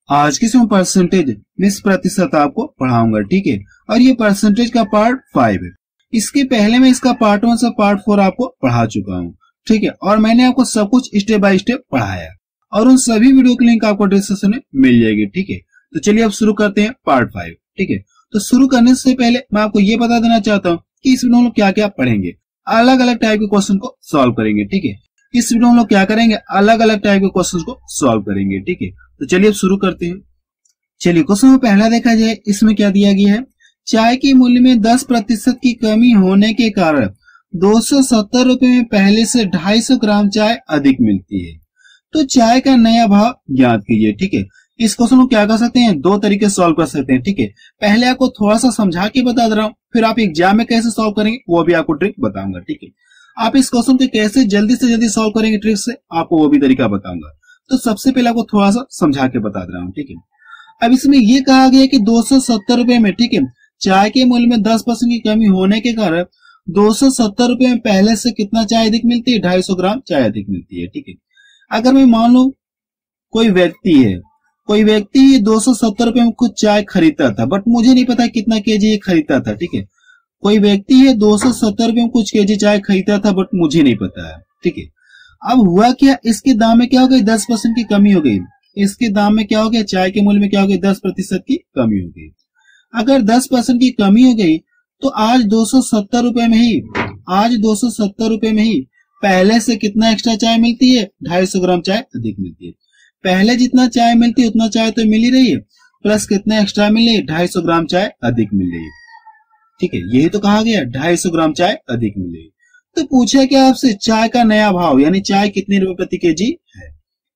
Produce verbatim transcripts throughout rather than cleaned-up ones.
आज की इसमें परसेंटेज में इस प्रतिशत आपको पढ़ाऊंगा, ठीक है। और ये परसेंटेज का पार्ट फाइव है। इसके पहले मैं इसका पार्ट वन से पार्ट फोर आपको पढ़ा चुका हूँ, ठीक है। और मैंने आपको सब कुछ स्टेप बाय स्टेप पढ़ाया और उन सभी वीडियो की लिंक आपको डिस्क्रिप्शन में मिल जाएगी, ठीक है। तो चलिए अब शुरू करते हैं पार्ट फाइव, ठीक है। तो शुरू करने से पहले मैं आपको ये बता देना चाहता हूँ कि इस वीडियो में क्या क्या पढ़ेंगे। अलग अलग टाइप के क्वेश्चन को सॉल्व करेंगे, ठीक है। इस वीडियो में लोग क्या करेंगे, अलग अलग टाइप के क्वेश्चन को सॉल्व करेंगे, ठीक है। तो चलिए अब शुरू करते हैं। चलिए क्वेश्चन में पहला देखा जाए, इसमें क्या दिया गया है, चाय के मूल्य में दस प्रतिशत की कमी होने के कारण दो सौ सत्तर रुपए में पहले से ढाई सौ ग्राम चाय अधिक मिलती है। तो चाय का नया भाव ज्ञात कीजिए, ठीक है। इस क्वेश्चन को क्या कर सकते हैं, दो तरीके से सॉल्व कर सकते हैं, ठीक है। पहले आपको थोड़ा सा समझा के बता दे रहा हूँ, फिर आप एग्जाम में कैसे सॉल्व करेंगे वो भी आपको ट्रिक बताऊंगा, ठीक है। आप इस क्वेश्चन को कैसे जल्दी से जल्दी सॉल्व करेंगे ट्रिक से, आपको वो भी तरीका बताऊंगा। तो सबसे पहले आपको थोड़ा सा समझा के बता दे रहा हूँ, ठीक है। अब इसमें ये कहा गया कि दो सौ सत्तर रुपए में, ठीक है, चाय के मूल्य में दस परसेंट की कमी होने के कारण दो सौ सत्तर रुपए में पहले से कितना चाय अधिक मिलती है, ढाई सौ ग्राम चाय अधिक मिलती है, ठीक है। अगर मैं मान लू कोई व्यक्ति है, कोई व्यक्ति दो सौ सत्तर रुपए में कुछ चाय खरीदता था, बट मुझे नहीं पता कितना केजी ये खरीदता था, ठीक है। कोई व्यक्ति है दो सौ सत्तर रुपए में कुछ केजी चाय खरीदता था, बट मुझे नहीं पता है, ठीक है। अब हुआ क्या, इसके दाम में क्या हो गई, दस परसेंट की कमी हो गई। इसके दाम में क्या हो गया, चाय के मूल्य में क्या हो गई, दस प्रतिशत की कमी हो गई। अगर दस परसेंट की कमी हो गई तो आज दो सौ सत्तर रुपए में ही आज दो सौ सत्तर रुपए में ही पहले से कितना एक्स्ट्रा चाय मिलती है, ढाई सौ ग्राम चाय अधिक मिलती है। पहले जितना चाय मिलती है उतना चाय तो मिल ही रही है, प्लस कितना एक्स्ट्रा मिल रही है, ढाई सौ ग्राम चाय अधिक मिल रही है, ठीक है। यही तो कहा गया, ढाई सौ ग्राम चाय अधिक मिल रही है। तो पूछा क्या आपसे, चाय का नया भाव यानी चाय कितने रुपए प्रति केजी है।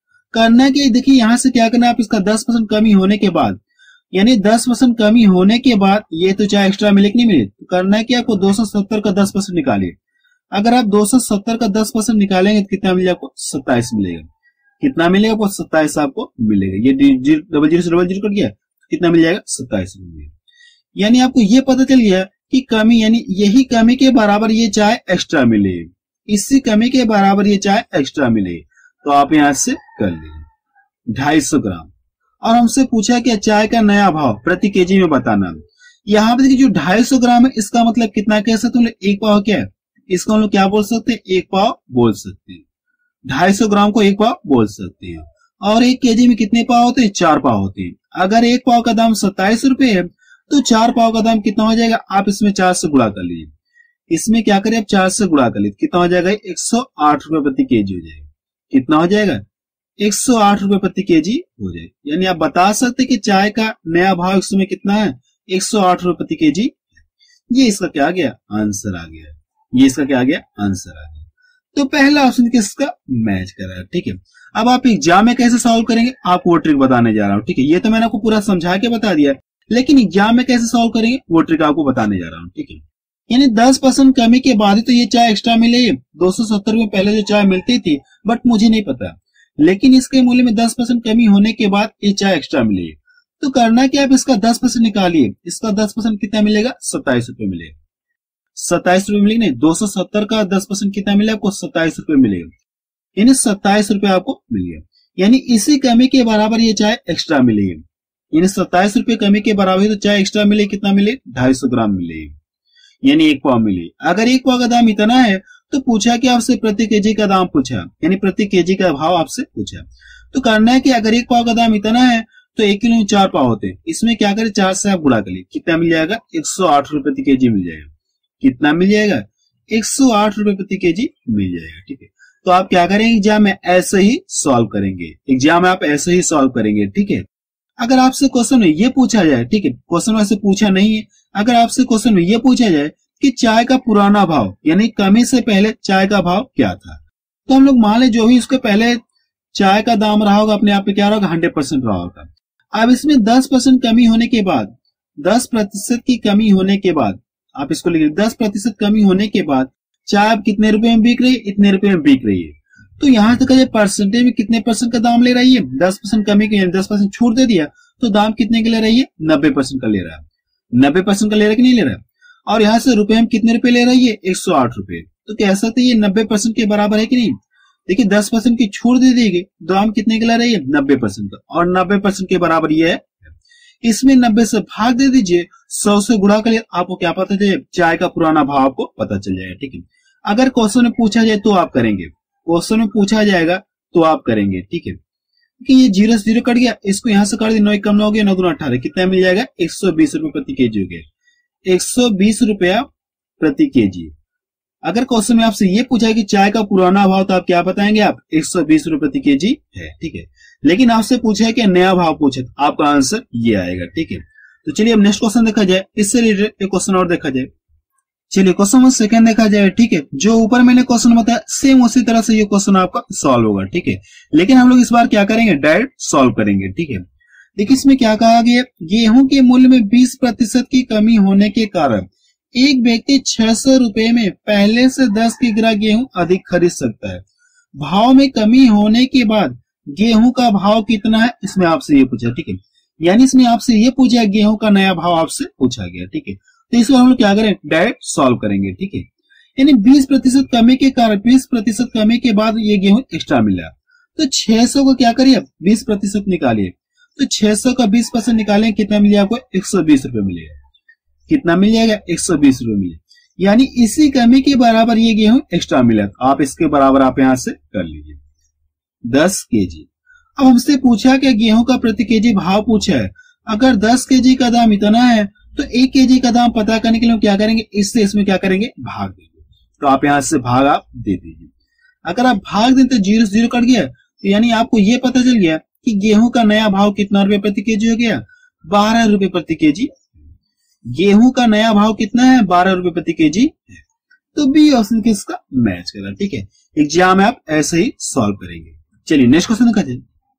करना क्या, देखिए यहां से क्या करना, आप इसका दस परसेंट कमी होने के बाद, यानी दस परसेंट कमी होने के बाद ये तो चाय एक्स्ट्रा मिले कि नहीं मिले, तो करना है कि आपको दो सौ सत्तर का दस परसेंट निकालिए। अगर आप दो सौ सत्तर का दस परसेंट निकालेंगे तो कितना मिलेगा आपको, सत्ताईस मिलेगा। कितना मिलेगा आपको, सत्ताईस आपको मिलेगा। ये डबल जीरो से डबल जीरो कट गया, कितना मिल जाएगा, सत्ताईस मिलेगा। यानी आपको ये पता चल गया कि कमी, यानी यही कमी के बराबर ये चाय एक्स्ट्रा मिले, इसी कमी के बराबर ये चाय एक्स्ट्रा मिले। तो आप यहां से कर लीजिए ढाई सौ ग्राम। और हमसे पूछा कि चाय का नया भाव प्रति केजी में बताना। यहाँ पे देखिए जो ढाई सौ ग्राम है इसका मतलब कितना कह सकते हैं, एक पाव क्या है, इसको हम लोग क्या बोल सकते हैं, एक पाव बोल सकते हैं। ढाई सौ ग्राम को एक पाव बोल सकते हैं। और एक केजी में कितने पाव होते हैं, चार पाव होते हैं। अगर एक पाव का दाम सत्ताईस रुपए है तो चार पाव का दाम कितना हो जाएगा, आप इसमें चार से गुणा कर लीजिए। इसमें क्या करें, आप चार से गुणा कर लीजिए, कितना हो जाएगा, एक सौ आठ रुपए प्रति केजी हो जाएगा। कितना हो जाएगा, एक सौ आठ रुपए प्रति केजी हो जाएगा। यानी आप बता सकते कि चाय का नया भाव इस समय कितना है, एक सौ आठ रुपए प्रति केजी। ये इसका क्या आ गया, आंसर आ गया। ये इसका क्या आ गया, आंसर आ गया। तो पहला ऑप्शन किसका मैच कर रहा है, ठीक है। अब आप एग्जाम में कैसे सॉल्व करेंगे आपको वो ट्रिक बताने जा रहा हूँ, ठीक है। ये तो मैंने आपको पूरा समझा के बता दिया, लेकिन एग्जाम में कैसे सॉल्व करेंगे वो ट्रिक आपको बताने जा रहा हूँ, ठीक है। यानी दस परसेंट कमी के बाद ही तो ये चाय एक्स्ट्रा मिले। दो सौ सत्तर रुपए पहले जो चाय मिलती थी बट मुझे नहीं पता, लेकिन इसके मूल्य में दस परसेंट कमी होने के बाद ये चाय एक्स्ट्रा मिली। तो करना क्या, आप इसका दस परसेंट निकालिए। इसका दस परसेंट कितना मिलेगा, सत्ताईस रुपए मिलेगा। सत्ताईस रुपए मिलेगा, नहीं दो सौ सत्तर का दस परसेंट कितना मिलेगा आपको, सत्ताईस रुपए मिलेगा। यानी सत्ताईस रुपए आपको मिलेगा। यानी इसी कमी के बराबर ये चाय एक्स्ट्रा मिलेगी। यानी सत्ताईस रुपए कमी के बराबर तो चाय एक्स्ट्रा मिले, कितना मिले, ढाई सौ ग्राम मिले, यानी एक पाव मिले। अगर एक पाव का दाम इतना है तो पूछा कि आपसे प्रति केजी का दाम पूछा, यानी प्रति केजी का भाव आपसे पूछा। तो करना है कि अगर एक पाव का दाम इतना है तो एक किलो में चार पाव होते हैं। इसमें क्या करें, चार से आप गुणा कर लीजिए, कितना मिल जाएगा, एक सौ आठ रुपए प्रति केजी मिल जाएगा। कितना मिल जाएगा, एक सौ आठ रुपए प्रति केजी मिल जाएगा, ठीक है। तो आप क्या करेंगे, एग्जाम में ऐसे ही सॉल्व करेंगे। एग्जाम में आप ऐसे ही सॉल्व करेंगे, ठीक है। अगर आपसे क्वेश्चन में ये पूछा जाए, ठीक है, क्वेश्चन वैसे पूछा नहीं है, अगर आपसे क्वेश्चन में ये पूछा जाए कि चाय का पुराना भाव यानी कमी से पहले चाय का भाव क्या था, तो हम लोग मान ले जो भी उसके पहले चाय का दाम रहा होगा अपने आप में क्या रहा होगा, हंड्रेड परसेंट रहा होगा। अब इसमें दस परसेंट कमी होने के बाद, दस प्रतिशत की कमी होने के बाद आप इसको लिखिए, दस प्रतिशत कमी होने के बाद चाय अब कितने रुपए में बिक रही है, इतने रुपए में बिक रही है। तो यहाँ तक परसेंटेज में कितने परसेंट का दाम ले रही है, दस परसेंट कमी के, दस परसेंट छूट दे दिया तो दाम कितने के ले रही है, नब्बे परसेंट का ले रहा है। नब्बे परसेंट का ले रहा है कि नहीं ले रहा है। और यहाँ से रुपए में कितने रुपए ले रही है, एक सौ आठ रुपए। तो कह सकते हैं ये नब्बे परसेंट के बराबर है कि नहीं। देखिए दस परसेंट की छूट दे देगी, दाम कितने का ला रही है, नब्बे परसेंट का, और नब्बे परसेंट के बराबर ये है। इसमें नब्बे से भाग दे दीजिए, सौ से गुणा करिए, आपको क्या पता चले, चाय का पुराना भाव आपको पता चल जाएगा। ठीक है, अगर क्वेश्चन में पूछा जाए तो आप करेंगे, क्वेश्चन में पूछा जाएगा तो आप करेंगे। ठीक है, कि ये जीरो से जीरो कट गया, इसको यहां से कर दिया, नौ एक कम नौ हो गया, नौ दूना अठारह, कितना मिल जाएगा, एक सौ बीस रुपए प्रति केजी हो गया, एक सौ बीस रुपया प्रति केजी। अगर क्वेश्चन में आपसे ये पूछा है कि चाय का पुराना भाव, तो आप क्या बताएंगे, आप एक सौ बीस रुपए प्रति केजी है। ठीक है, लेकिन आपसे पूछा है कि नया भाव पूछे, तो आपका आंसर ये आएगा। ठीक है, तो चलिए अब नेक्स्ट क्वेश्चन देखा जाए, इससे रिलेटेड एक क्वेश्चन और देखा जाए। चलिए क्वेश्चन नंबर सेकंड देखा जाए। ठीक है, जो ऊपर मैंने क्वेश्चन बताया सेम उसी तरह से ये क्वेश्चन आपका सॉल्व होगा। ठीक है, लेकिन हम लोग इस बार क्या करेंगे, डायरेक्ट सॉल्व करेंगे। ठीक है, देखिए इसमें क्या कहा गया, गेहूं के मूल्य में बीस प्रतिशत की कमी होने के कारण एक व्यक्ति छह सौ रुपए में पहले से दस किग्रा गेहूं अधिक खरीद सकता है। भाव में कमी होने के बाद गेहूं का भाव कितना है, इसमें आपसे ये पूछा। ठीक है, यानी इसमें आपसे ये पूछा, गेहूं का नया भाव आपसे पूछा गया। ठीक है, तो इसको हम लोग क्या करें, डायरेक्ट सॉल्व करेंगे। ठीक है, यानी बीस प्रतिशत कमी के कारण, बीस प्रतिशत कमी के बाद ये गेहूं एक्स्ट्रा मिला, तो छह सौ को क्या करिए, बीस प्रतिशत निकालिए, तो छह सौ का बीस परसेंट निकालें, कितना मिलेगा आपको, एक सौ बीस रुपए मिलेगा। कितना मिल जाएगा, एक सौ बीस रुपए मिलेगा, यानी इसी कमी के बराबर ये गेहूं एक्स्ट्रा मिला, तो आप इसके बराबर आप यहां से कर लीजिए दस केजी। अब हमसे पूछा कि गेहूं का प्रति केजी भाव पूछा है, अगर दस केजी का दाम इतना है तो एक केजी का दाम पता करने के लिए क्या करेंगे, इससे इसमें क्या करेंगे, भाग देंगे, तो आप यहां से भाग आप दे दीजिए। अगर आप भाग दें तो जीरो से जीरो कट गया, तो यानी आपको ये पता चल गया कि गेहूं का नया भाव कितना रुपए प्रति केजी हो गया, बारह रुपए प्रति केजी। गेहूं का नया भाव कितना है, बारह रुपए प्रति केजी है, तो बी ऑप्शन किसका मैच करा। ठीक है, एग्जाम में आप ऐसे ही सॉल्व करेंगे। चलिए नेक्स्ट क्वेश्चन देखा जाए।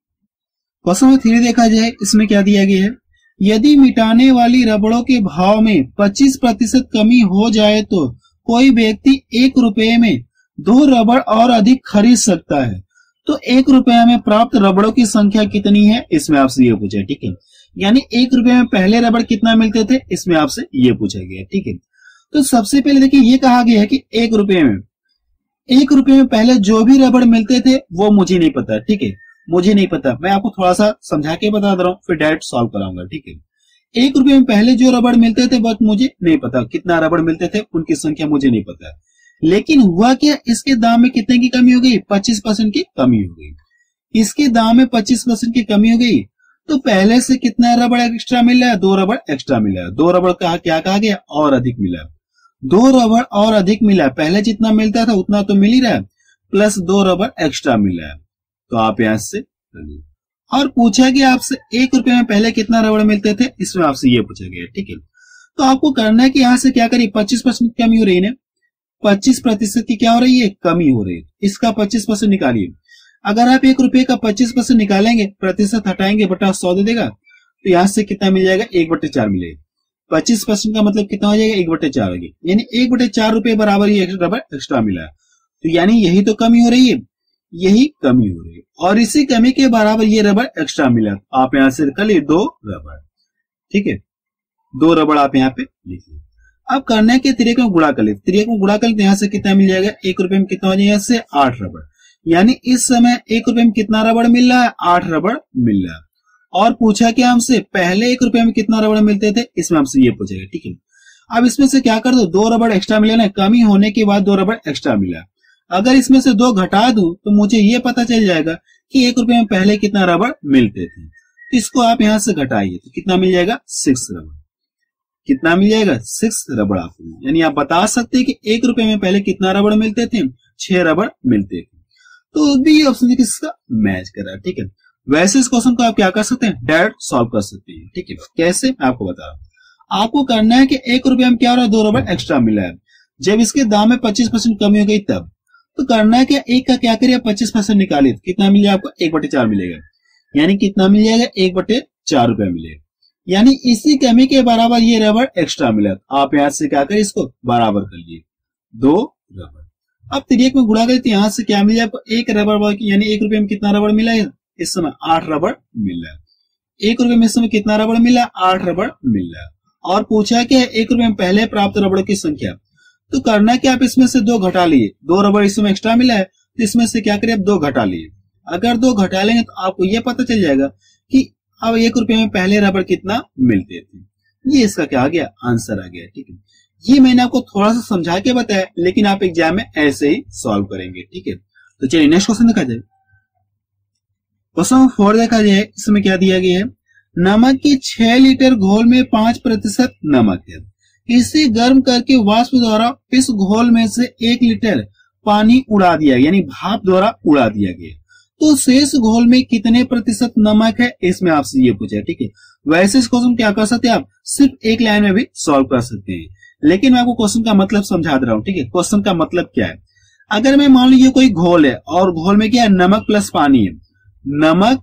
क्वेश्चन नंबर थ्री देखा जाए, इसमें क्या दिया गया है, यदि मिटाने वाली रबड़ों के भाव में पच्चीस प्रतिशत कमी हो जाए तो कोई व्यक्ति एक रुपए में दो रबड़ और अधिक खरीद सकता है, तो एक रुपए में प्राप्त रबड़ों की संख्या कितनी है, इसमें आपसे ये पूछा है। ठीक है, यानी एक रुपए में पहले रबड़ कितना मिलते थे, इसमें आपसे ये पूछा गया। ठीक है, तो सबसे पहले देखिए ये कहा गया है कि एक रुपए में एक रुपए में पहले जो भी रबड़ मिलते थे वो मुझे नहीं पता। ठीक है, मुझे नहीं पता, मैं आपको थोड़ा सा समझा के बता दे रहा हूँ, फिर डायरेक्ट सॉल्व कराऊंगा। ठीक है, एक रुपए में पहले जो रबड़ मिलते थे बस मुझे नहीं पता, कितना रबड़ मिलते थे उनकी संख्या मुझे नहीं पता, लेकिन हुआ क्या, इसके दाम में कितने की कमी हो गई, पच्चीस परसेंट की कमी हो गई। इसके दाम में पच्चीस परसेंट की कमी हो गई, तो पहले से कितना रबड़ एक्स्ट्रा मिला है, दो रबड़ एक्स्ट्रा मिला है। दो रबड़ का क्या कहा गया, और अधिक मिला, दो रबड़ और अधिक मिला, पहले जितना मिलता था उतना तो मिल ही रहा है, प्लस दो रबड़ एक्स्ट्रा मिला है, तो आप यहां से करिए। और पूछा गया आपसे एक रुपए में पहले कितना रबड़ मिलते थे, इसमें आपसे ये पूछा गया। ठीक है, तो आपको करना है कि यहां से क्या करिए, पच्चीस परसेंट कमी हो रही है ना, पच्चीस प्रतिशत की क्या हो रही है, कमी हो रही है, इसका पच्चीस परसेंट निकालिए। अगर आप एक रुपए का पच्चीस परसेंट निकालेंगे, प्रतिशत हटाएंगे, बटा सौ दे देगा, तो यहां से कितना मिल जाएगा, एक बटे चार मिलेगा। पच्चीस परसेंट का मतलब कितना हो जाएगा, एक बटे चार हो गया, यानी एक बटे चार रुपए बराबर ये रबड़ एक्स्ट्रा मिला है, तो यानी यही तो कमी हो रही है, यही कमी हो रही है, और इसी कमी के बराबर ये रबड़ एक्स्ट्रा मिला, आप यहां से कर लिए दो रबड़। ठीक है, दो रबड़ आप यहाँ पे लिखिए। अब करने के तिरेक में गुणा कर ले, तिरेक में गुणा कर ले, यहां से कितना मिल जाएगा, एक रुपए में कितना हो जाएगा, यहाँ से आठ रबड़, यानी इस समय एक रुपए में कितना रबड़ मिल रहा है, आठ रबड़ मिल रहा है। और पूछा क्या हमसे, पहले एक रुपए में कितना रबड़ मिलते थे, इसमें हमसे ये पूछेगा। ठीक है, अब इसमें से क्या कर दो, दो रबड़ एक्स्ट्रा मिला ना, कमी होने के बाद दो रबड़ एक्स्ट्रा मिला, अगर इसमें से दो घटा दूं तो मुझे ये पता चल जाएगा कि एक रुपए में पहले कितना रबड़ मिलते थे, तो इसको आप यहां से घटाइए, तो कितना मिल जाएगा, सिक्स रबड़, कितना मिल जाएगा, सिक्स रबड़ आपको, यानी आप बता सकते हैं कि एक रुपए में पहले कितना रबड़ मिलते थे, छह रबड़ मिलते थे, तो बी ऑप्शन किसका मैच कर रहा है। ठीक है, वैसे इस क्वेश्चन को आप क्या कर सकते हैं, डायरेक्ट सॉल्व कर सकते हैं। ठीक है, कैसे मैं आपको बता रहा हूं, आपको करना है कि एक रुपए में क्या हो रहा है, दो रबड़ एक्स्ट्रा मिला है, जब इसके दाम में पच्चीस परसेंट कमी हो गई तब, तो करना है क्या, एक का क्या करिए, पच्चीस परसेंट निकालिए, तो कितना मिलेगा आपको, एक बटे चार मिलेगा, यानी कितना मिल जाएगा, एक बटे चार रुपए मिलेगा, यानी इसी कमी के बराबर ये रबड़ एक्स्ट्रा मिला, आप यहां से क्या करें, इसको बराबर कर लिए, दो रबड़। अब तिरेक में गुणा करें तो यहां से क्या मिल जाएगा, एक रबड़, यानी एक रुपए में कितना रबड़ मिला है, इस समय आठ रबड़ मिल रहा है, एक रुपए में इस समय कितना रबड़ मिला, आठ रबड़ मिल रहा है। और पूछा क्या है, एक रुपए में पहले प्राप्त रबड़ की संख्या, तो करना है कि आप इसमें से दो घटा लिए, दो रबड़ इसमें एक्स्ट्रा मिला है, तो इसमें से क्या करें, अब दो घटा लिए। अगर दो घटा लेंगे तो आपको यह पता चल जाएगा कि अब एक रुपए में पहले रबड़ कितना मिलते थे। ये इसका क्या आ गया, आंसर आ गया। ठीक है, ये मैंने आपको थोड़ा सा समझा के बताया, लेकिन आप एग्जाम में ऐसे ही सॉल्व करेंगे। ठीक है, तो चलिए नेक्स्ट क्वेश्चन देखा जाए। क्वेश्चन फोर देखा जाए, इसमें क्या दिया गया है, नमक की छह लीटर घोल में पांच प्रतिशत नमक है, इसे गर्म करके वाष्प द्वारा इस घोल में से एक लीटर पानी उड़ा दिया, यानी भाप द्वारा उड़ा दिया गया, तो शेष घोल में कितने प्रतिशत नमक है, इसमें आपसे ये पूछा है। ठीक है, वैसे इस क्वेश्चन क्या कर सकते हैं आप, सिर्फ एक लाइन में भी सॉल्व कर सकते हैं, लेकिन मैं आपको क्वेश्चन का मतलब समझा दे रहा हूं। ठीक है, क्वेश्चन का मतलब क्या है, अगर मैं मान लीजिए कोई घोल है और घोल में क्या है, नमक प्लस पानी है, नमक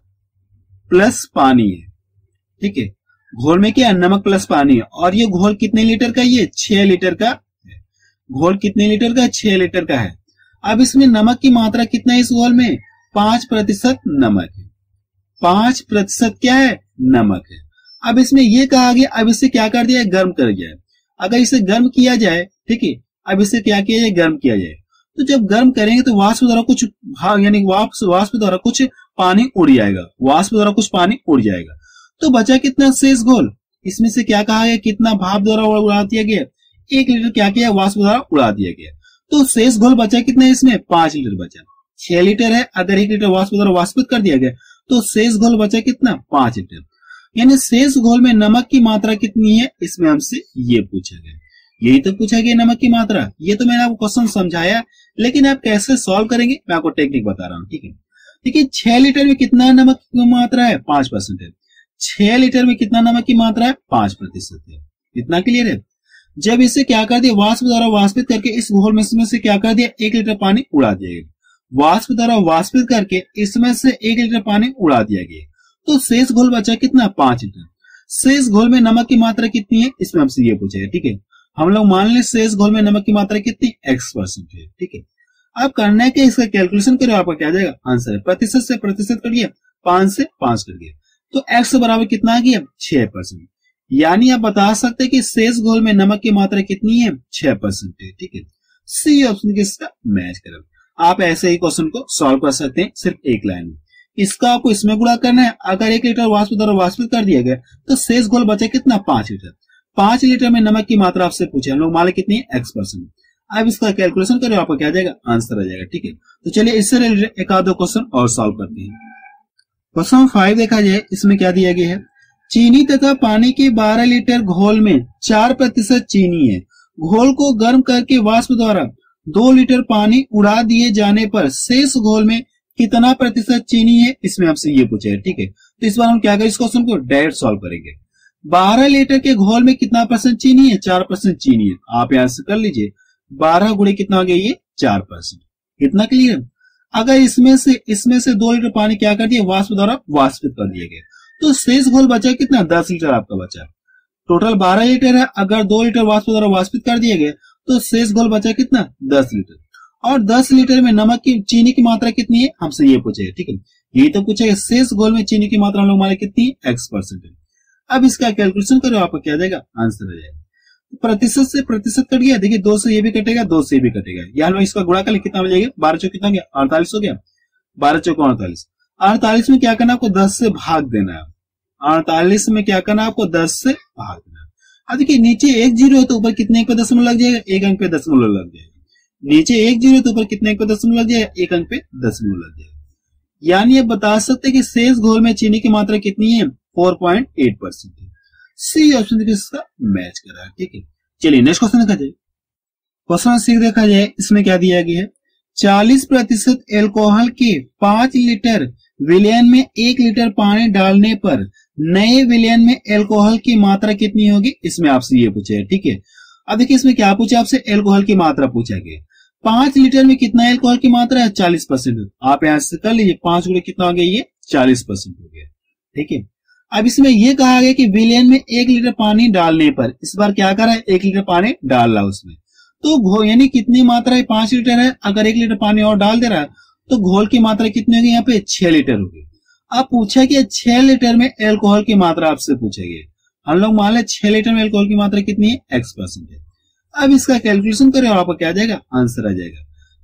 प्लस पानी है। ठीक है, घोल में क्या है, नमक प्लस पानी है, और ये घोल कितने लीटर का, ये छह लीटर का है। घोल कितने लीटर का, छह लीटर का है। अब इसमें नमक की मात्रा कितना है, इस घोल में पांच प्रतिशत नमक है, पांच प्रतिशत क्या है, नमक है। अब इसमें ये कहा गया, अब इसे क्या कर दिया, गर्म कर दिया है। अगर इसे गर्म किया जाए, ठीक है, अब इसे क्या किया जाए, गर्म किया जाए, तो जब गर्म करेंगे तो वाष्प द्वारा कुछ भाग, यानी वाष्प वाष्प द्वारा कुछ पानी उड़ जाएगा, वाष्प द्वारा कुछ पानी उड़ जाएगा, तो बचा कितना, शेष घोल। इसमें से क्या कहा गया, कितना भाप द्वारा उड़ा दिया गया, एक लीटर क्या किया, वाष्प द्वारा उड़ा दिया गया, तो शेष घोल बचा कितना, इसमें पांच लीटर बचा। छह लीटर है, अगर एक लीटर वाष्प द्वारा वाष्पित कर दिया गया तो शेष घोल बचा कितना, पांच लीटर, यानी शेष घोल में नमक की मात्रा कितनी है, इसमें हमसे ये पूछा गया। यही तो पूछा गया, नमक की मात्रा। ये तो मैंने आपको क्वेश्चन समझाया, लेकिन आप कैसे सॉल्व करेंगे मैं आपको टेक्निक बता रहा हूँ। ठीक है, देखिए छह लीटर में कितना नमक की मात्रा है, पांच परसेंट है। छह लीटर में कितना नमक की मात्रा है, पांच प्रतिशत है। इतना क्लियर है। जब इसे क्या कर दिया, वाष्प द्वारा वाष्पित करके इस घोल में से क्या कर दिया, एक लीटर पानी उड़ा दिया गया। वाष्प द्वारा वाष्पित करके इसमें से एक लीटर पानी उड़ा दिया गया, तो शेष घोल बचा कितना, पांच लीटर। शेष घोल में नमक की मात्रा कितनी है, इसमें हमसे ये पूछा है। ठीक है, हम लोग मान लें शेष घोल में नमक की मात्रा कितनी, एक्स परसेंट है। ठीक है, अब करना है कि इसका कैलकुलेशन करो, आपका क्या जाएगा, आंसर है प्रतिशत से प्रतिशत कर दिया, पांच से पांच कर दिया, तो एक्स बराबर कितना आ गया, छह परसेंट। यानी आप बता सकते हैं कि शेष घोल में नमक की मात्रा कितनी है, छह परसेंट है। ठीक है, सी ऑप्शन किसका मैच करें। आप ऐसे ही क्वेश्चन को सॉल्व कर सकते हैं सिर्फ एक लाइन में। इसका आपको इसमें गुणा करना है, अगर एक लीटर वाष्प द्वारा वाष्पित कर दिया गया तो शेष घोल बचे कितना, पांच लीटर। पांच लीटर में नमक की मात्रा आपसे पूछे, हम लोग मान लें कितनी है, एक्स परसेंट। अब इसका कैलकुलेशन करें, आपको क्या जाएगा, आंसर आ जाएगा। ठीक है, तो चलिए इससे रिलेटेड एक आध दो क्वेश्चन और सॉल्व करते हैं। क्वेश्चन फाइव देखा जाए, इसमें क्या दिया गया है, चीनी तथा पानी के बारह लीटर घोल में चार प्रतिशत चीनी है, घोल को गर्म करके वाष्प द्वारा दो लीटर पानी उड़ा दिए जाने पर शेष घोल में कितना प्रतिशत चीनी है, इसमें आपसे ये पूछा है। ठीक है, तो इस बार हम क्या करें, इस क्वेश्चन को डायरेक्ट सॉल्व करेंगे। बारह लीटर के घोल में कितना परसेंट चीनी है, चार परसेंट चीनी है। आप यहां से कर लीजिए, बारह गुणे कितना हो गया, ये चार परसेंट। कितना क्लियर। अगर इसमें से इसमें से दो लीटर पानी क्या कर दिया, वाष्प द्वारा वाष्पित कर दिया गया, तो शेष घोल बचा कितना, दस लीटर आपका बचा। टोटल बारह लीटर है, अगर दो लीटर वाष्प द्वारा वाष्पित कर दिया गया तो शेष घोल बचा कितना, दस लीटर। और दस लीटर में नमक की, चीनी की मात्रा कितनी है, हमसे ये पूछेगा। ठीक है, यही तो पूछेगा, शेष घोल में चीनी की मात्रा हम लोग हमारे कितनी है, एक्स परसेंट है। अब इसका कैलकुलेशन करो, आपको क्या जाएगा, आंसर आ जाएगा। प्रतिशत से प्रतिशत कट गया, देखिए दो से ये भी कटेगा, दो से ये भी कटेगा, यहाँ लोग इसका गुणा कर ले, कितना मिलेगा, बारह चौक कितना गया, अड़तालीस हो गया। बारह चौक अड़तालीस, अड़तालीस में क्या करना, आपको दस से भाग देना है। अड़तालीस में क्या करना, आपको दस से भाग देना है। अब देखिए नीचे एक जीरो है तो ऊपर कितने अंक पे दशमलव लग जाएगा, एक अंक पे दशमलव लग जाएगा। नीचे एक जीरो तो ऊपर कितने अंक पे दशमलव लग जाएगा, एक अंक पे दशमलव लग जाएगा। यानी आप बता सकते हैं कि शेष घोल में चीनी की मात्रा कितनी है, चार पॉइंट आठ परसेंट है। सी ऑप्शन देखिए इसका मैच कर रहा है। ठीक है, चलिए नेक्स्ट क्वेश्चन देखा जाए। क्वेश्चन सिक्स देखा जाए, इसमें क्या दिया गया है, चालीस प्रतिशत एल्कोहल के पांच लीटर विलयन में एक लीटर पानी डालने पर नए विलयन में एल्कोहल की मात्रा कितनी होगी, इसमें आपसे ये पूछा है। ठीक है, अब देखिए इसमें क्या पूछा, आपसे एल्कोहल की मात्रा पूछा गया। पांच लीटर में कितना एल्कोहल की मात्रा है, चालीस परसेंट। आप यहां से कर लीजिए, पांच गुणे कितना हो गया, ये चालीस परसेंट हो गया। ठीक है, अब इसमें यह कहा गया कि विलयन में एक लीटर पानी डालने पर, इस बार क्या करा है, एक लीटर पानी डाल रहा है उसमें, तो यानी कितनी मात्रा है, पांच लीटर है, अगर एक लीटर पानी और डाल दे रहा है तो घोल की मात्रा कितनी होगी, यहाँ पे छह लीटर होगी। अब पूछा कि छह लीटर में एल्कोहल की मात्रा आपसे पूछेगी, हम लोग मान ले छह लीटर में एल्कोहल की मात्रा कितनी है, एक्स परसेंट है। अब इसका कैलकुलेशन करें और आपको क्या आ जाएगा, आंसर आ जाएगा।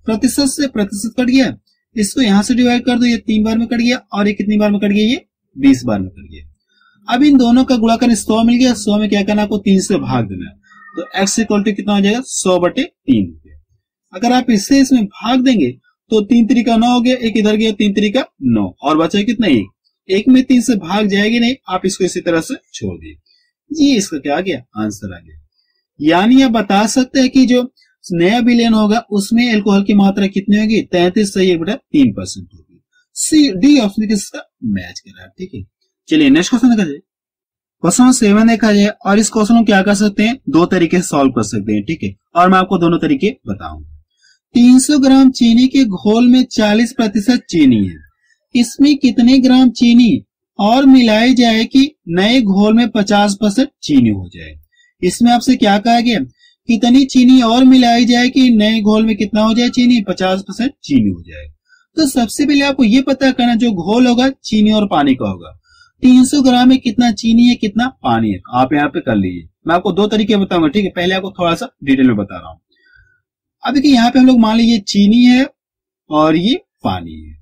प्रतिशत से प्रतिशत कट गया, इसको यहां से डिवाइड कर दो, ये तीन बार में कट गया और ये कितनी बार में कट गया, ये बीस बार में कट गया। अब इन दोनों का गुणा करने सौ मिल गया, सौ में क्या करना, आपको तीन से भाग देना है, तो x इक्वल टू कितना हो जाएगा, सौ बटे तीन हो गया। अगर आप इससे इसमें भाग देंगे तो तीन तरीका नौ हो गया, एक इधर गया, तीन तरीका नौ, और बचा कितना, एक। एक में तीन से भाग जाएगी नहीं, आप इसको इसी तरह से छोड़ दिए, ये इसका क्या आ गया, आंसर आ गया। यानी आप बता सकते हैं कि जो नया बिलियन होगा उसमें अल्कोहल की मात्रा कितनी होगी, तैंतीस सही एक बटा तीन परसेंट होगी। सी डी ऑप्शन किसका मैच कर रहा है, ठीक है। चलिए नेक्स्ट क्वेश्चन देखा जाए। क्वेश्चन सेवन देखा जाए, और इस क्वेश्चन को क्या कर सकते हैं, दो तरीके से सॉल्व कर सकते हैं, ठीक है, और मैं आपको दोनों तरीके बताऊंगा। तीन सौ ग्राम चीनी के घोल में चालीस प्रतिशत चीनी है, इसमें कितने ग्राम चीनी और मिलाई जाए कि नए घोल में पचास प्रतिशत चीनी हो जाए। इसमें आपसे क्या कहा गया, कितनी चीनी और मिलाई जाए कि नए घोल में कितना हो जाए, चीनी पचास परसेंट चीनी हो जाए। तो सबसे पहले आपको ये पता करना, जो घोल होगा चीनी और पानी का होगा। तीन सौ ग्राम में कितना चीनी है, कितना पानी है, आप यहाँ पे कर लीजिए। मैं आपको दो तरीके बताऊंगा, ठीक है, पहले आपको थोड़ा सा डिटेल में बता रहा हूं। अब देखिए यहाँ पे हम लोग मान लीजिए चीनी है और ये पानी है,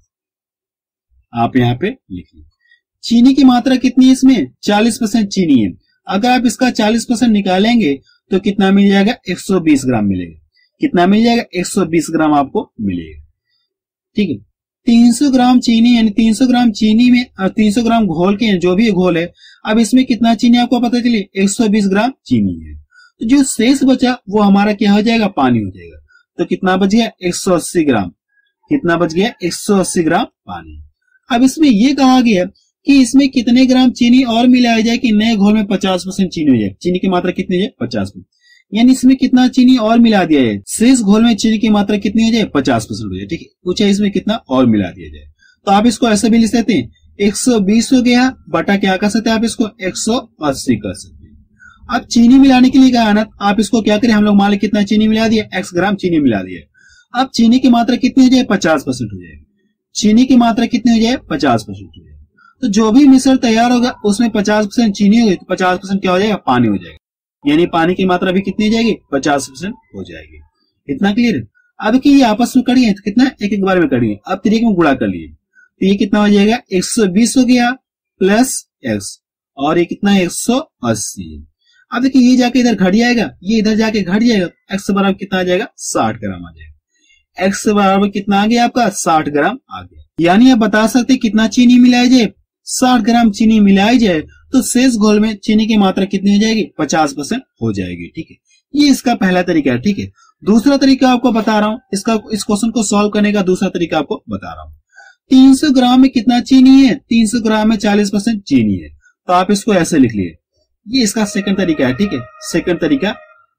आप यहाँ पे लिखिए। चीनी की मात्रा कितनी है, इसमें चालीस परसेंट चीनी है। अगर आप इसका चालीस परसेंट निकालेंगे तो कितना मिल जाएगा, एक सौ बीस ग्राम मिलेगा। कितना मिल जाएगा, एक सौ बीस ग्राम आपको मिलेगा, ठीक है। तीन सौ ग्राम चीनी यानी तीन सौ ग्राम चीनी में और तीन सौ ग्राम घोल के, जो भी घोल है, अब इसमें कितना चीनी आपको पता चली, एक सौ बीस ग्राम चीनी है। तो जो शेष बचा वो हमारा क्या हो जाएगा, पानी हो जाएगा। तो कितना बच गया, एक सौ अस्सी ग्राम। कितना बच गया, एक सौ अस्सी ग्राम पानी। अब इसमें यह कहा गया कि इसमें कितने ग्राम चीनी और मिलाया जाए कि नए घोल में पचास परसेंट चीनी हो जाए। चीनी की मात्रा कितनी हो जाए, पचास परसेंट, यानी इसमें कितना चीनी और मिला दिया जाए, शेष घोल में चीनी की मात्रा कितनी हो जाए, पचास परसेंट हो जाए, ठीक है। पूछा इसमें कितना और मिला दिया जाए, तो आप इसको ऐसे भी लिख सकते हैं, एक सौ बीस हो गया बटा क्या कर सकते हैं आप, इसको एक सौ अस्सी कर सकते हैं। अब चीनी मिलाने के लिए कहा ना, आप इसको क्या करें, हम लोग मान लें कितना चीनी मिला दिया, एक्स ग्राम चीनी मिला दिया। अब चीनी की मात्रा कितनी हो जाए, पचास परसेंट हो जाए। चीनी की मात्रा कितनी हो जाए, पचास परसेंट हो जाए। तो जो भी मिश्रण तैयार होगा उसमें पचास परसेंट चीनी होगी, तो पचास परसेंट क्या हो जाएगा, पानी हो जाएगा। यानी पानी की मात्रा भी कितनी हो जाएगी, पचास परसेंट हो जाएगी। इतना क्लियर है। अब कि ये आपस में कड़ी है तो कितना, एक एक बार में कड़ी है। अब तरीके में गुणा कर लिए तो ये कितना हो जाएगा, एक सौ बीस हो गया प्लस एक्स, और ये कितना है, एक सौ अस्सी। अब देखिए ये जाके इधर घट जाएगा, ये इधर जाके घट जाएगा, एक्स बराबर कितना आ जाएगा, साठ ग्राम आ जाएगा। एक्स बराबर कितना आ गया आपका, साठ ग्राम आ गया। यानी आप बता सकते कितना चीनी मिलाई जाए, साठ ग्राम चीनी मिलाई जाए तो शेष घोल में चीनी की मात्रा कितनी हो जाएगी, पचास परसेंट हो जाएगी, ठीक है। ये इसका पहला तरीका है, ठीक है। दूसरा तरीका आपको बता रहा हूं, इसका इस क्वेश्चन को सॉल्व करने का दूसरा तरीका आपको बता रहा हूं। तीन सौ ग्राम में कितना चीनी है, तीन सौ ग्राम में चालीस परसेंट चीनी है, तो आप इसको ऐसे लिख लिए। ये इसका सेकंड तरीका है, ठीक है। सेकंड तरीका,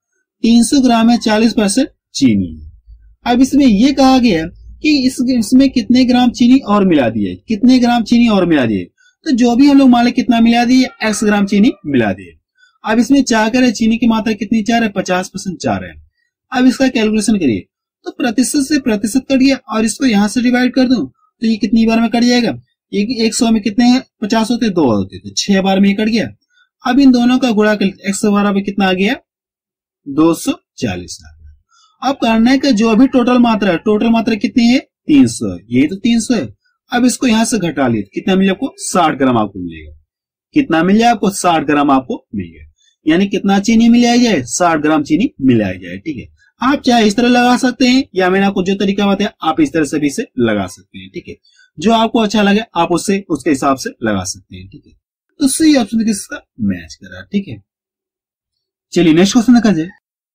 तीन सौ ग्राम में चालीस परसेंट चीनी है। अब इसमें यह कहा गया कि इस इसमें कितने ग्राम चीनी और मिला दिए, कितने ग्राम चीनी और मिला दिए, तो जो भी हम लोग मान लें कितना मिला दिए, एक्स ग्राम चीनी मिला दिए। अब इसमें चाह कर चीनी की मात्रा कितनी चाह रहे, पचास परसेंट चाह रहे हैं। अब इसका कैलकुलेशन करिए तो प्रतिशत से प्रतिशत कट गया, और इसको यहां से डिवाइड कर दूं तो ये कितनी बार में कट जाएगा, ये एक सौ में कितने हैं, पचास होते, दो होते, तो छह बार में ये कट गया। अब इन दोनों का गुणा कर, एक्स बारह में कितना आ गया, दो सौ चालीस आ गया। अब करने का जो भी टोटल मात्रा है, टोटल मात्रा कितनी है, तीन सौ, ये तो तीन सौ है। अब इसको यहां से घटा लिए कितना मिले आपको, साठ ग्राम आपको मिलेगा। कितना मिल जाए आपको, साठ ग्राम आपको मिल गया। यानी कितना चीनी मिलाई जाए, साठ ग्राम चीनी मिलाई जाए, ठीक है। आप चाहे इस तरह लगा सकते हैं, या मैंने आपको जो तरीका बताया आप इस तरह से भी इसे लगा सकते हैं, ठीक है। जो आपको अच्छा लगे आप उससे उसके हिसाब से लगा सकते हैं, ठीक है। तो सी ऑप्शन किसका मैच कर रहा है, ठीक है। चलिए नेक्स्ट क्वेश्चन देखा जाए।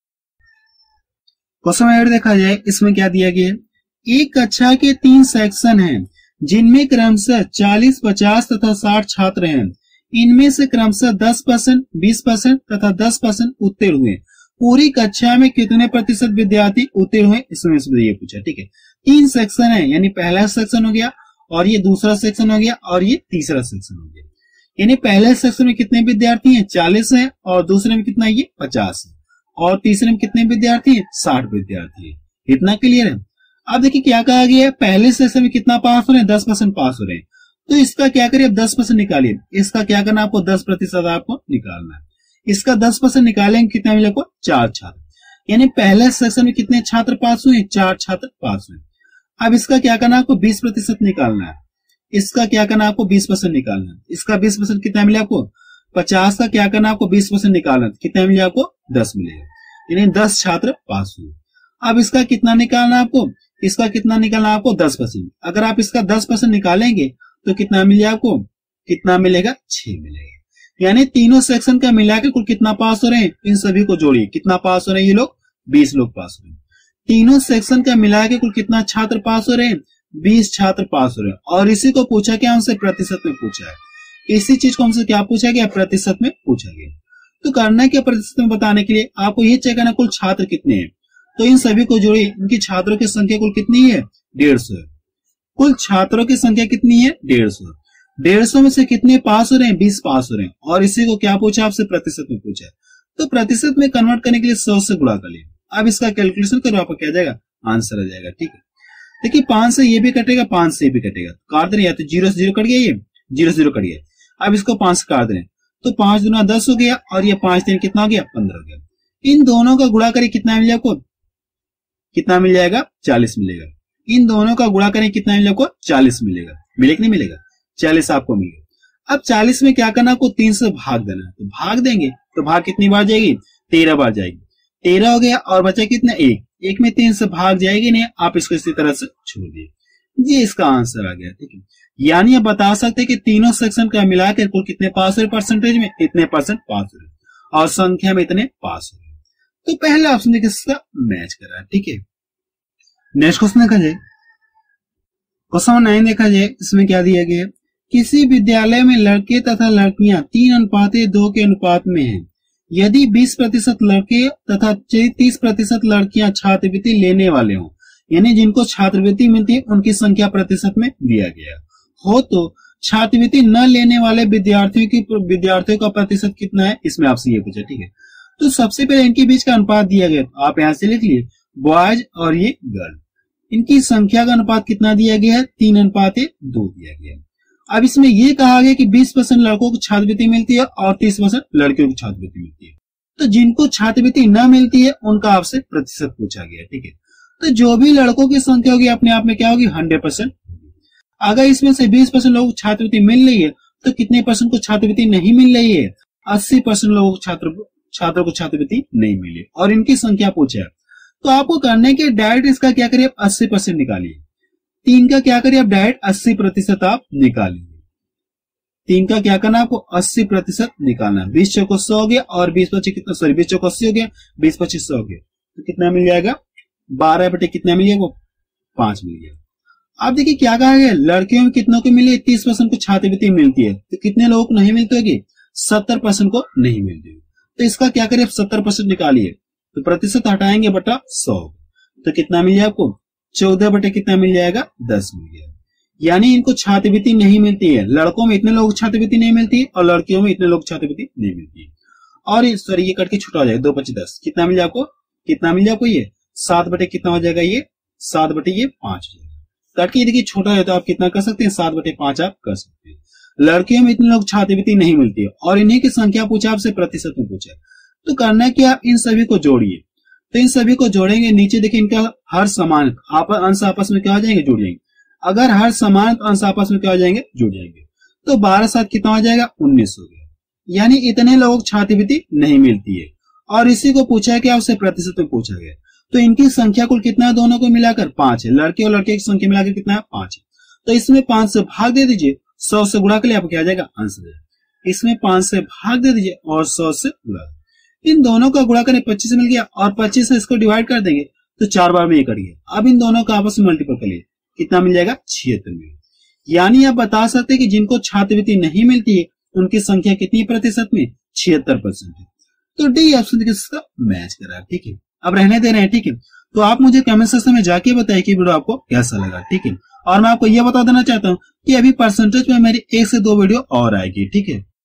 क्वेश्चन में देखा जाए, इसमें क्या दिया गया है, एक कक्षा के तीन सेक्शन हैं जिनमें क्रमशः चालीस, पचास तथा साठ छात्र हैं। इनमें से क्रमशः दस परसेंट, बीस परसेंट तथा दस परसेंट उत्तीर्ण हुए। पूरी कक्षा में कितने प्रतिशत विद्यार्थी उत्तीर्ण हुए, इसमें से ये पूछा, ठीक है। तीन सेक्शन है, यानी पहला सेक्शन हो गया, और ये दूसरा सेक्शन हो गया, और ये तीसरा सेक्शन हो गया। यानी पहले सेक्शन में कितने विद्यार्थी हैं, चालीस है, और दूसरे में कितना, ये पचास है, और तीसरे में कितने विद्यार्थी हैं, साठ विद्यार्थी है। इतना क्लियर है। अब देखिए क्या कहा गया है, पहले सेक्शन में कितना पास हो रहे हैं, दस परसेंट पास हो रहे हैं। तो इसका क्या करिए, दस परसेंट निकालिए। इसका क्या करना, आपको दस प्रतिशत आपको निकालना है। इसका दस परसेंट निकालेंगे, कितना मिले आपको, चार छात्र। यानी पहले सेक्शन में कितने छात्र पास हुए, चार छात्र पास हुए। अब इसका क्या करना है आपको, बीस प्रतिशत निकालना है। इसका क्या करना है आपको, बीस परसेंट निकालना है। इसका बीस परसेंट कितना मिले आपको, पचास का क्या करना है आपको, बीस परसेंट निकालना है। कितना मिले आपको, दस मिलेगा, यानी दस छात्र पास हुए। अब इसका कितना निकालना है आपको, इसका कितना निकालना है आपको, दस परसेंट। अगर आप इसका दस परसेंट निकालेंगे तो कितना मिलेगा आपको, कितना मिलेगा, छह मिलेगा। यानी तीनों सेक्शन का मिलाकर कुल कितना पास हो रहे हैं, इन सभी को जोड़िए, कितना पास हो रहे हैं ये लोग, बीस लोग पास हो रहे हैं। तीनों सेक्शन का मिलाकर कुल कितना छात्र पास हो रहे हैं, बीस छात्र पास हो रहे हैं। और इसी को पूछा क्या हमसे, प्रतिशत में पूछा है। इसी चीज को हमसे क्या पूछा गया, प्रतिशत में पूछा गया। तो करना क्या, प्रतिशत में बताने के लिए आपको ये चेक करना कुल छात्र कितने हैं। तो इन सभी को जोड़िए, इनकी छात्रों की संख्या कुल कितनी है, डेढ़ सौ है। कुल छात्रों की संख्या कितनी है, डेढ़ सौ। डेढ़ सौ में से कितने पास हो रहे हैं, बीस पास हो रहे हैं। और इसी को क्या पूछा आपसे, प्रतिशत में पूछा है। तो प्रतिशत में कन्वर्ट करने के लिए सौ से गुणा कर लिया। अब इसका कैलकुलेशन करो, आपको क्या जाएगा, आंसर आ जाएगा। ठीक है, देखिए पांच से ये भी कटेगा, पांच से ये भी कटेगा, काट दे रहे, या तो जीरो से जीरो कट गया, ये जीरो से जीरो कट गया। अब इसको पांच से काट दे रहे, तो पांच दुना दस हो गया, और ये पांच तीन कितना हो गया, पंद्रह हो गया। इन दोनों का गुणा करें, कितना मिलेगा आपको, कितना मिल जाएगा, चालीस मिलेगा। इन दोनों का गुणा करें, कितना मिलेगा आपको, चालीस मिलेगा। मिले कि नहीं मिलेगा, चालीस आपको मिलेगा। अब चालीस में क्या करना आपको, तीन से भाग देना। तो भाग देंगे तो भाग कितनी बार जाएगी, तेरह बार जाएगी। तेरह हो गया, और बचा कितना, एक। एक में तीन से भाग जाएगी नहीं, आप इसको इसी तरह से छोड़ दिए। ये इसका आंसर आ गया। ठीक है, यानी आप बता सकते हैं कि तीनों सेक्शन का मिलाकर कुल कितने पास हुए, परसेंटेज में इतने परसेंट पास हुए, और संख्या में इतने पास हुए। तो पहला ऑप्शन देखिए इसका मैच कर रहा है। ठीक है, नेक्स्ट क्वेश्चन देखा जाए, क्वेश्चन नाइन देखा जाए। इसमें क्या दिया गया है, किसी विद्यालय में लड़के तथा लड़कियां तीन अनुपात दो के अनुपात में हैं। यदि बीस प्रतिशत लड़के तथा तीस प्रतिशत लड़कियां छात्रवृत्ति लेने वाले हों, यानी जिनको छात्रवृत्ति मिलती है उनकी संख्या प्रतिशत में दिया गया हो, तो छात्रवृत्ति न लेने वाले विद्यार्थियों की विद्यार्थियों का प्रतिशत कितना है, इसमें आपसे ये पूछा। ठीक है, तो सबसे पहले इनके बीच का अनुपात दिया गया, तो आप यहां से लिख लिए बॉयज और ये गर्ल। इनकी संख्या का अनुपात कितना दिया गया है, तीन अनुपात दो दिया गया है। अब इसमें यह कहा गया कि बीस परसेंट लड़कों को छात्रवृत्ति मिलती है और तीस परसेंट लड़कियों को छात्रवृत्ति मिलती है। तो जिनको छात्रवृत्ति न मिलती है उनका आपसे प्रतिशत पूछा गया। ठीक है, तो जो भी लड़कों की संख्या होगी अपने आप में क्या होगी, हंड्रेड परसेंट। अगर इसमें से बीस परसेंट लोगों को छात्रवृत्ति मिल रही है तो कितने परसेंट को छात्रवृत्ति नहीं मिल रही है, अस्सी परसेंट लोगों को छात्र छात्रों को छात्रवृत्ति नहीं मिली, और इनकी संख्या पूछा है। तो आपको करने के डायरेक्ट इसका क्या करिए, अस्सी परसेंट निकालिए। तीन का क्या करिए, आप डायरेक्ट अस्सी प्रतिशत आप निकालिए। तीन का क्या करना आपको, अस्सी प्रतिशत निकालना। बीस चौको सौ हो गया, और बीस पच्चीस कितना, सॉरी बीस चौको अस्सी हो गया, बीस पच्चीस सौ हो गया, तो कितना मिल जाएगा, बारह बटे कितना मिल गया, वो पांच मिल गया। अब देखिए क्या कहा गया, लड़कियों में कितनों को मिली, तीस परसेंट को छात्रवृत्ति मिलती है, तो कितने लोगों को नहीं मिलती होगी, सत्तर परसेंट को नहीं मिलती। तो इसका क्या करिए, सत्तर परसेंट निकालिए, तो प्रतिशत हटाएंगे बटा सौ, तो कितना मिल जाएगा आपको, चौदह बटे कितना मिल जाएगा, दस मिल गया। यानी इनको छात्रवृत्ति नहीं मिलती है, लड़कों में इतने लोग छात्रवृत्ति नहीं मिलती है और लड़कियों में इतने लोग छात्रवृत्ति नहीं मिलती है। और सॉरी ये कट के छुटा हो जाएगा, दो पच्चीस दस, कितना मिल जाए आपको, कितना मिल जाए आपको, ये सात बटे कितना हो जाएगा, ये सात बटे ये पांच हो जाएगा। कट के देखिए छोटा है तो आप कितना कर सकते हैं, सात बटे पांच आप कर सकते हैं। लड़कियों में इतने लोग छात्रवृत्ति नहीं मिलती है, और इन्हीं की संख्या पूछा आपसे, प्रतिशत में पूछा। तो करना क्या, आप इन सभी को जोड़िए। तो इन सभी को जोड़ेंगे, नीचे देखिए इनका हर समान अंश आपस में क्या हो जाएंगे, जुड़ जाएंगे। अगर हर समान अंश आपस में क्या हो जाएंगे, जुड़ जाएंगे। तो बारह सात कितना हो जाएगा, उन्नीस हो गया। यानी इतने लोगों को छात्रवृत्ति नहीं मिलती है, और इसी को पूछा है क्या, उससे प्रतिशत में पूछा गया। तो इनकी संख्या कुल कितना है, दोनों को मिलाकर पांच है, लड़के और लड़के की संख्या मिलाकर कितना है, पांच है। तो इसमें पांच से भाग दे दीजिए, सौ से गुणा कर लिया, आपको क्या आ जाएगा, आंसर। इसमें पांच से भाग दे दीजिए और सौ से गुणा, इन दोनों का गुणा करें, पच्चीस मिल गया, और पच्चीस से इसको डिवाइड कर देंगे तो चार बार में ये कट गया। अब इन दोनों का आपस में मल्टीपल कर लिए, कितना मिल जाएगा, छिहत्तर में। यानी आप बता सकते हैं कि जिनको छात्रवृत्ति नहीं मिलती है उनकी संख्या कितनी प्रतिशत में, छिहत्तर परसेंट है। तो डी ऑप्शन इसका मैच कर रहा है। ठीक है, अब रहने दे रहे हैं। ठीक है, तो आप मुझे कमेंट सेक्शन में जाके बताइए कि वीडियो आपको कैसा लगा। ठीक है, और मैं आपको यह बता देना चाहता हूँ कि अभी परसेंटेज में मेरी एक से दो वीडियो और आएगी। ठीक है।